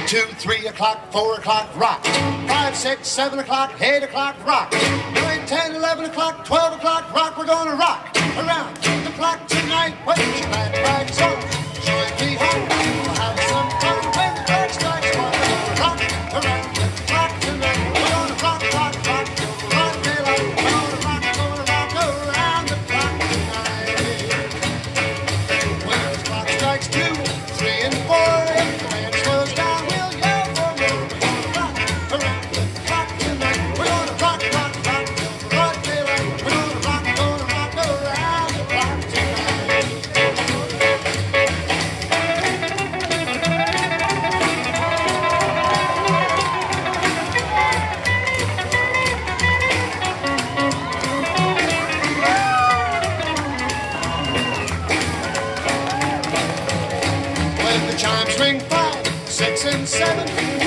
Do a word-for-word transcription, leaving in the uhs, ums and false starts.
two, three o'clock, four o'clock, rock. Five, six, seven o'clock, eight o'clock, rock. Nine, ten, eleven o'clock, twelve o'clock, rock. We're gonna rock around the clock tonight. Put your glad rags on, should be home. We'll have some fun when the clock strikes one. We're gonna rock around the clock tonight. We're gonna rock, rock, rock till the rock daylight. We're gonna rock, gonna rock around the clock tonight. When the clock strikes two, three, and four, if the band slows down, we'll yell for more. We're gonna rock around the clock tonight. We're gonna rock, rock, rock till the broad daylight. We're gonna rock, gonna rock around the clock tonight. When the chimes ring five, six, and seven,